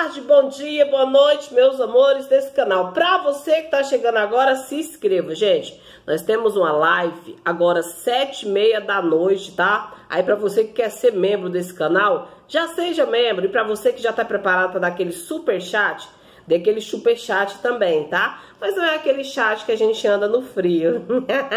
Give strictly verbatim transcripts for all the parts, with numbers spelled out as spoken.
tarde, bom dia, boa noite, meus amores desse canal. Pra você que tá chegando agora, se inscreva, gente. Nós temos uma live agora sete e meia da noite, tá? Aí pra você que quer ser membro desse canal, já seja membro. E pra você que já tá preparado pra dar aquele super chat, dê aquele super chat também, tá? Mas não é aquele chat que a gente anda no frio.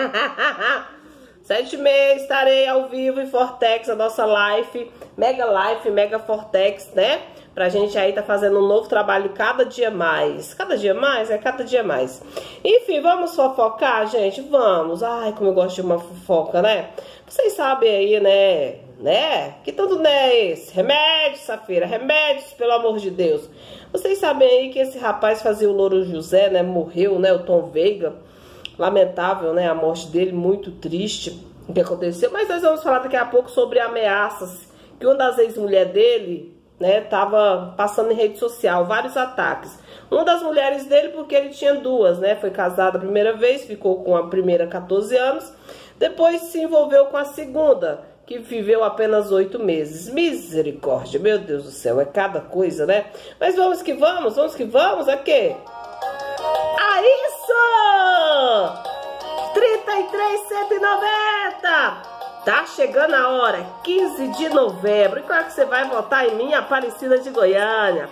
Sete e meia estarei ao vivo em Fortex, a nossa live, Mega Live, Mega Fortex, né? Pra gente aí tá fazendo um novo trabalho cada dia mais. Cada dia mais? É cada dia mais. Enfim, vamos fofocar, gente? Vamos. Ai, como eu gosto de uma fofoca, né? Vocês sabem aí, né? Né? Que tanto não é esse? Remédios, Safira, remédios, pelo amor de Deus. Vocês sabem aí que esse rapaz fazia o Louro José, né? Morreu, né? O Tom Veiga. Lamentável, né? A morte dele, muito triste o que aconteceu. Mas nós vamos falar daqui a pouco sobre ameaças que uma das ex-mulheres dele, né, tava passando em rede social, vários ataques. Uma das mulheres dele, porque ele tinha duas, né? Foi casado a primeira vez, ficou com a primeira catorze anos. Depois se envolveu com a segunda, que viveu apenas oito meses. Misericórdia, meu Deus do céu, é cada coisa, né? Mas vamos que vamos, vamos que vamos, é que... Ah, isso! trinta e três, cento e noventa! Tá chegando a hora, quinze de novembro. E claro que você vai votar em mim, Aparecida de Goiânia.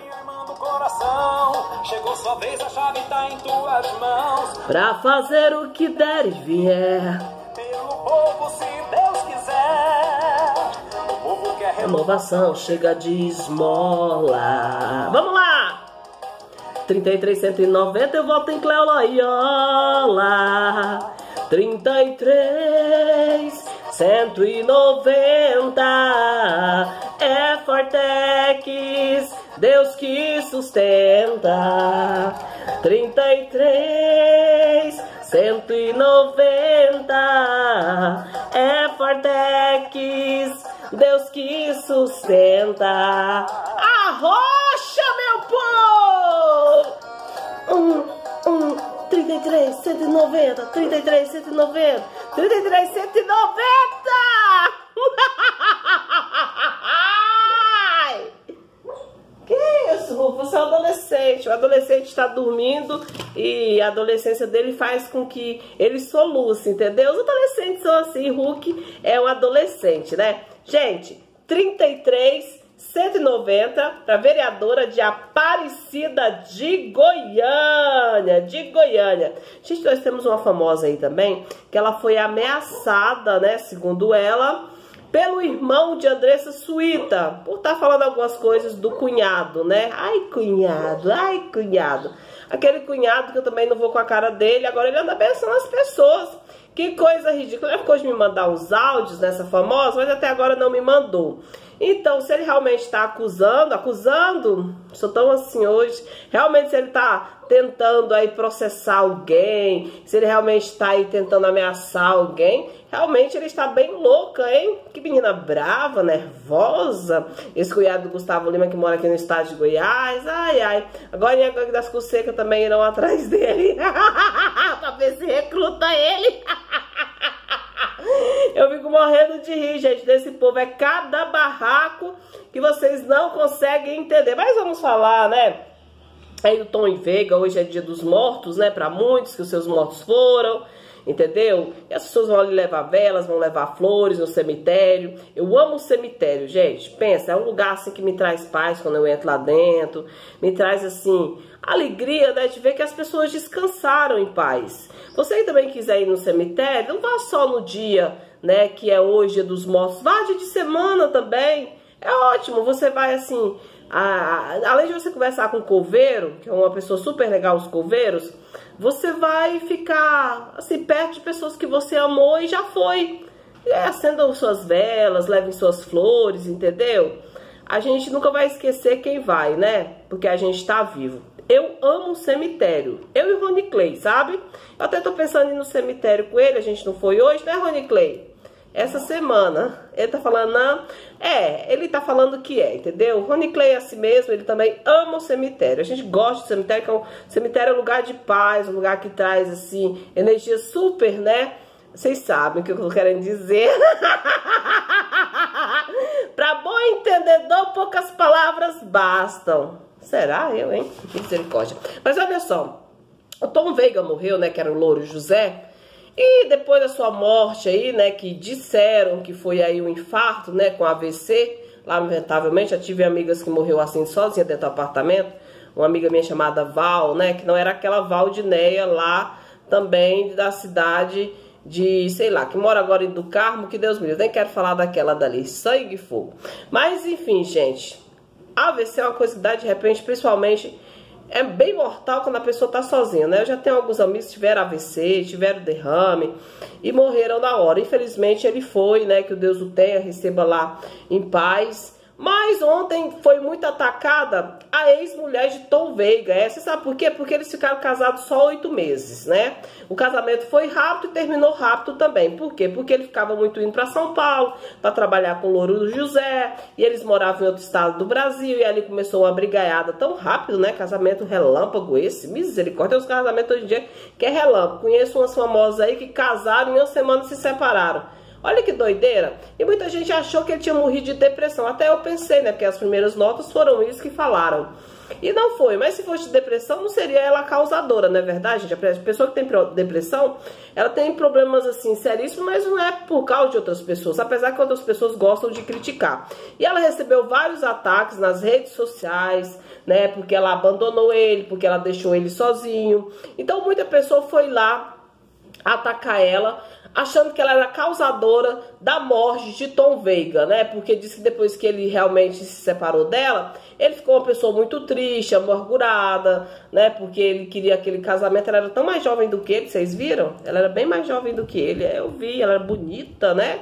Chegou sua vez, a chave tá em tuas mãos. Pra fazer o que der e vier. Pelo povo, se Deus quiser. O povo quer renovação, chega de esmola. Vamos lá! trinta e três, cento e noventa, eu voto em Cleo Loyola. trinta e três, cento e noventa, é Fortex, Deus que sustenta. trinta e três, cento e noventa, é Fortex, Deus que sustenta. Arrocha, meu povo! Um, um, trinta e três, cento e noventa, trinta e três, cento e noventa, trinta e três, cento e noventa! Que isso, Rufo? Você é um adolescente. O adolescente está dormindo e a adolescência dele faz com que ele soluce, entendeu? Os adolescentes são assim, Hulk é um adolescente, né? Gente, trinta e três, cento e noventa para vereadora de Aparecida de Goiânia, de Goiânia. Gente, nós temos uma famosa aí também, que ela foi ameaçada, né, segundo ela, pelo irmão de Andressa Suíta, por estar falando algumas coisas do cunhado, né? Ai, cunhado, ai, cunhado. Aquele cunhado que eu também não vou com a cara dele, agora ele anda abençoando as pessoas. Que coisa ridícula. Ele ficou de me mandar uns áudios nessa famosa, mas até agora não me mandou. Então, se ele realmente está acusando, acusando, sou tão assim hoje, realmente se ele está tentando aí processar alguém, se ele realmente está aí tentando ameaçar alguém, realmente ele está bem louca, hein? Que menina brava, nervosa. Esse cunhado do Gustavo Lima que mora aqui no estado de Goiás, ai, ai. Agora em Gangue das Cursecas também irão atrás dele, pra ver se recruta ele. Eu fico morrendo de rir, gente, desse povo. É cada barraco que vocês não conseguem entender. Mas vamos falar, né? Aí do Tom Veiga, hoje é dia dos mortos, né? Pra muitos, que os seus mortos foram, entendeu? E as pessoas vão ali levar velas, vão levar flores no cemitério. Eu amo o cemitério, gente. Pensa, é um lugar assim que me traz paz quando eu entro lá dentro. Me traz, assim, alegria, né? De ver que as pessoas descansaram em paz. Você que também quiser ir no cemitério, não vá só no dia, né, que é hoje, dia dos mortos. Vá dia de semana também. É ótimo, você vai assim... A, além de você conversar com o coveiro, que é uma pessoa super legal, os coveiros, você vai ficar assim perto de pessoas que você amou e já foi. É, acendam suas velas, levem suas flores, entendeu? A gente nunca vai esquecer quem vai, né? Porque a gente tá vivo. Eu amo o cemitério. Eu e o Rony Clay, sabe? Eu até tô pensando em ir no cemitério com ele. A gente não foi hoje, né, Rony Clay? Essa semana. Ele tá falando, não. É, ele tá falando que é, entendeu? O Rony Clay é assim mesmo, ele também ama o cemitério. A gente gosta do cemitério, que é um cemitério é um lugar de paz, um lugar que traz, assim, energia super, né? Vocês sabem o que eu tô querendo dizer. Pra Bom entendedor, poucas palavras bastam. Será eu, hein? Misericórdia. Mas olha só, o Tom Veiga morreu, né, que era o Louro José, e depois da sua morte aí, né, que disseram que foi aí um infarto, né, com A V C, lamentavelmente, eu tive amigas que morreu assim, sozinha dentro do apartamento, uma amiga minha chamada Val, né, que não era aquela Valdineia lá, também da cidade de, sei lá, que mora agora em do Carmo, que Deus me livre, nem quero falar daquela dali, sangue e fogo. Mas enfim, gente, A V C é uma coisa que dá de repente, principalmente, é bem mortal quando a pessoa tá sozinha, né? Eu já tenho alguns amigos que tiveram A V C, tiveram derrame e morreram na hora. Infelizmente ele foi, né? Que o Deus o tenha, receba lá em paz. Mas ontem foi muito atacada a ex-mulher de Tom Veiga. É, você sabe por quê? Porque eles ficaram casados só oito meses, né? O casamento foi rápido e terminou rápido também. Por quê? Porque ele ficava muito indo para São Paulo para trabalhar com o Louro José. E eles moravam em outro estado do Brasil. E ali começou uma brigaiada tão rápido, né? Casamento relâmpago esse. Misericórdia. Tem uns casamentos hoje em dia que é relâmpago. Conheço umas famosas aí que casaram e em uma semana se separaram. Olha que doideira. E muita gente achou que ele tinha morrido de depressão. Até eu pensei, né? Porque as primeiras notas foram isso que falaram. E não foi. Mas se fosse de depressão, não seria ela a causadora, não é verdade, gente? A pessoa que tem depressão, ela tem problemas assim seríssimos, mas não é por causa de outras pessoas. Apesar que outras pessoas gostam de criticar. E ela recebeu vários ataques nas redes sociais, né? Porque ela abandonou ele, porque ela deixou ele sozinho. Então muita pessoa foi lá atacar ela, achando que ela era causadora da morte de Tom Veiga, né? Porque disse que depois que ele realmente se separou dela, ele ficou uma pessoa muito triste, amargurada, né? Porque ele queria aquele casamento, ela era tão mais jovem do que ele, vocês viram? Ela era bem mais jovem do que ele, eu vi, ela era bonita, né?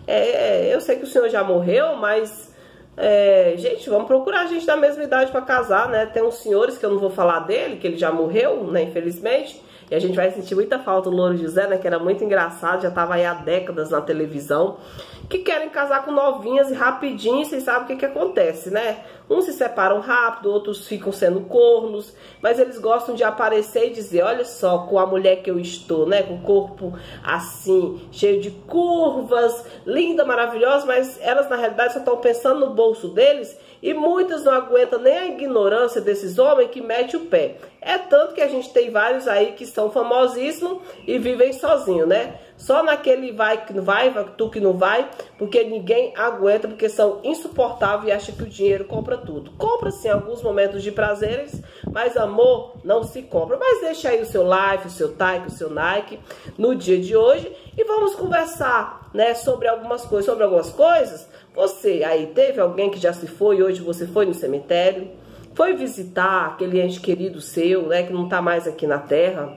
É, eu sei que o senhor já morreu, mas... É, gente, vamos procurar gente da mesma idade para casar, né? Tem uns senhores que eu não vou falar dele, que ele já morreu, né? Infelizmente. E a gente vai sentir muita falta do Louro José, né? Que era muito engraçado, já tava aí há décadas na televisão. Que querem casar com novinhas e rapidinho, vocês sabem o que que acontece, né? Uns se separam rápido, outros ficam sendo cornos. Mas eles gostam de aparecer e dizer, olha só, com a mulher que eu estou, né? Com o corpo assim, cheio de curvas, linda, maravilhosa. Mas elas, na realidade, só estão pensando no bolso deles. E muitas não aguentam nem a ignorância desses homens que mete o pé. É tanto que a gente tem vários aí que são famosíssimos e vivem sozinhos, né? Só naquele vai que não vai, vai tu que não vai, porque ninguém aguenta, porque são insuportáveis e acham que o dinheiro compra tudo. Compra sim alguns momentos de prazeres, mas amor não se compra. Mas deixa aí o seu like, o seu like, o seu Nike no dia de hoje e vamos conversar, né, sobre algumas coisas, sobre algumas coisas. Você aí teve alguém que já se foi, hoje você foi no cemitério, foi visitar aquele ente querido seu, né, que não tá mais aqui na terra,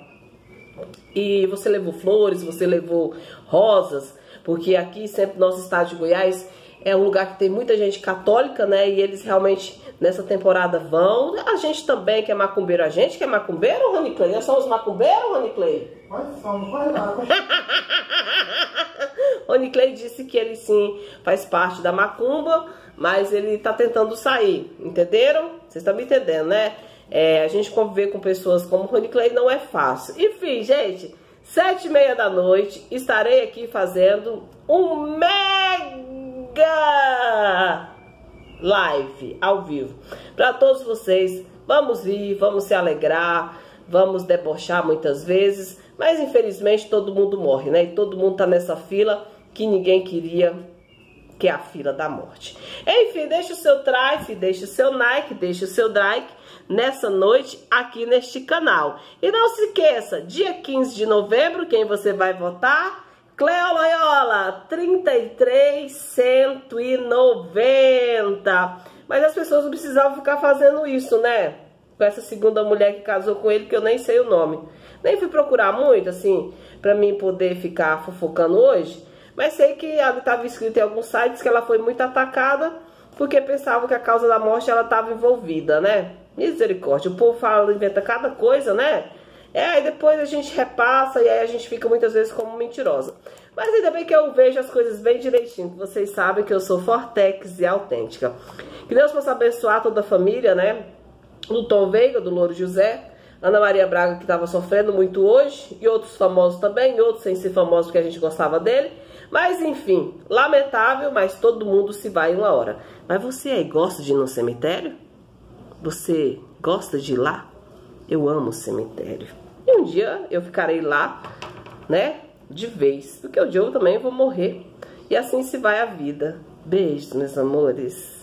e você levou flores, você levou rosas, porque aqui sempre nosso estado de Goiás é um lugar que tem muita gente católica, né, e eles realmente nessa temporada vão. A gente também que é macumbeiro, a gente que é macumbeiro, Rony Clay? Nós somos macumbeiros, Rony Clay? Nós somos, vai lá. Rony Clay disse que ele sim faz parte da macumba, mas ele tá tentando sair, entenderam? Vocês estão me entendendo, né? É, a gente conviver com pessoas como Rony Clay não é fácil. Enfim, gente, sete e meia da noite, estarei aqui fazendo um mega live ao vivo para todos vocês. Vamos vir, vamos se alegrar, vamos debochar muitas vezes, mas infelizmente todo mundo morre, né? E todo mundo tá nessa fila que ninguém queria, que é a fila da morte. Enfim, deixa o seu drive, deixa o seu like, deixa o seu like nessa noite aqui neste canal. E não se esqueça, dia quinze de novembro, quem você vai votar? Cleo Loyola, trinta e três, cento e noventa. Mas as pessoas não precisavam ficar fazendo isso, né? Com essa segunda mulher que casou com ele, que eu nem sei o nome. Nem fui procurar muito, assim, pra mim poder ficar fofocando hoje. Mas sei que estava escrito em alguns sites que ela foi muito atacada porque pensavam que a causa da morte ela estava envolvida, né? Misericórdia, o povo fala, inventa cada coisa, né? É, aí depois a gente repassa e aí a gente fica muitas vezes como mentirosa. Mas ainda bem que eu vejo as coisas bem direitinho, que vocês sabem que eu sou fortex e autêntica. Que Deus possa abençoar toda a família, né? Do Tom Veiga, do Louro José, Ana Maria Braga, que estava sofrendo muito hoje, e outros famosos também, e outros sem ser famosos porque a gente gostava dele. Mas enfim, lamentável, mas todo mundo se vai uma hora. Mas você aí gosta de ir no cemitério? Você gosta de ir lá? Eu amo o cemitério. E um dia eu ficarei lá, né, de vez. Porque um dia eu também vou morrer. E assim se vai a vida. Beijos, meus amores.